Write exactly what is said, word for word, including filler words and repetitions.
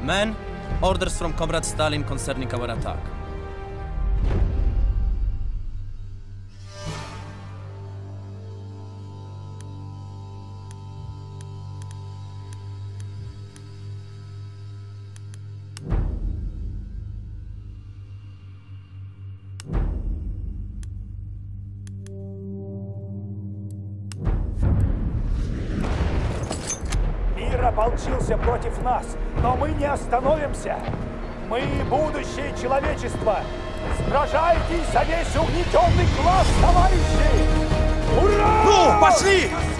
Men, orders from Comrade Stalin concerning our attack. Мир ополчился против нас, но мы не остановимся. Мы будущее человечества. Сражайтесь за весь угнетенный класс, товарищи! Ура! Ну, пошли!